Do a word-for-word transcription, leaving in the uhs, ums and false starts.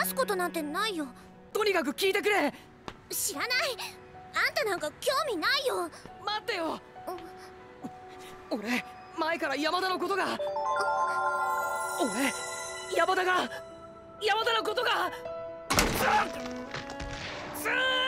すことなんてないよ。 とにかく聞いてくれ。 知らない。あんたなんか興味ないよ。 待ってよ。俺前から山田のことが俺山田が山田のことがずーっずーっ